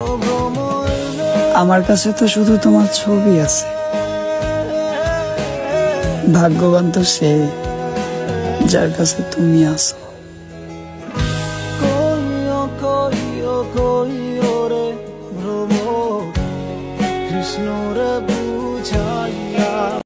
আমার কাছে তো শুধু তোমার ছবি আছে। ভাগ্যবান তো সে যার কাছে তুমি আছো। কৃষ্ণ রে